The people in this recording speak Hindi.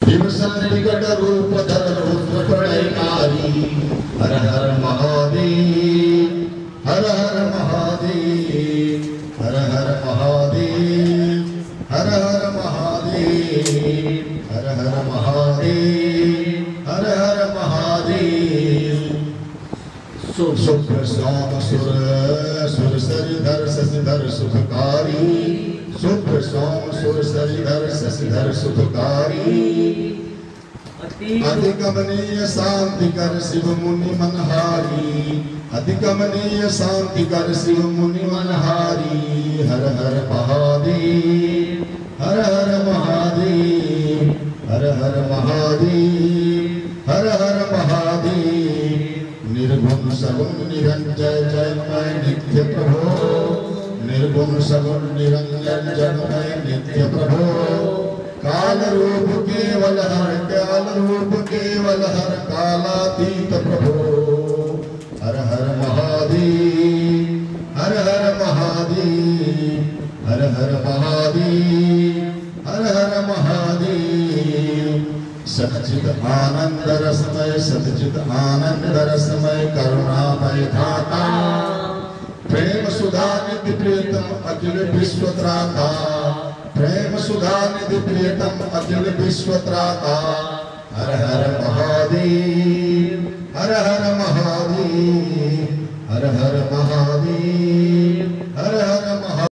भीमसेन विकट रूप धर रुद्र प्रलयकारी। हर हर महादेव, हर हर महादेव, हर हर महादेव, हर हर महादेव, हर हर महादेव, हर हर महादेव। शुक्र सोम सुर सुर सरिधर शशिधर सुखकारी। शुक्र सोम सुर सरिधर शशिधर सुखकारी। अति कमनीय शांति कर शिव मुनि मनहारी। अति कमनीय शांति कर शिव मुनि मनहारी। हर हर महादेव, हर हर महादेव, हर हर महादेव, हर हर महादेव। निर्गुण सगुण निरंजन जयमय नित्य प्रभो। निर्गुण सगुण निरंजन जगमय नित्य प्रभो। काल रूप केवल हर, काल रूप केवल हर, कालातीत प्रभो। हर हर महादेव, हर हर महादेव, हर हर महादेव, हर हर महादेव। सच्चिद आनंद रसमय, सच्चिद आनंद रसमय, करुणामय धाता। प्रेम सुधा निधि प्रियतम अखिल विश्व त्राता। प्रेम सुधा निधि प्रियतम अखिल विश्व त्राता। हर हर महादेव, हर हर महादेव, हर हर महादेव।